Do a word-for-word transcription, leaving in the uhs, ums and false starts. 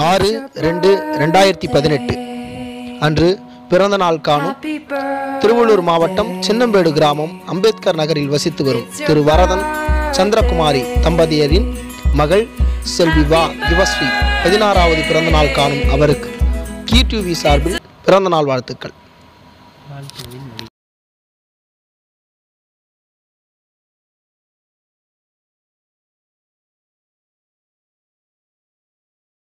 ஆறு ரெண்டு ரெண்டாயிரத்தி பதினெட்டு அன்று பிறந்த நாள் காணும் திருவள்ளூர் மாவட்டம் சின்னம்பேடு கிராமம் அம்பேத்கர் நகரில் வசித்து வரும் திரு வரதன் சந்திரகுமாரி தம்பதியரின் மகள் செல்வி வா யுவஸ்ரீ பதினாறாவது பிறந்த நாள் காணும் அவருக்கு கீ டிவி சார்பில் பிறந்த நாள் வாழ்த்துக்கள்.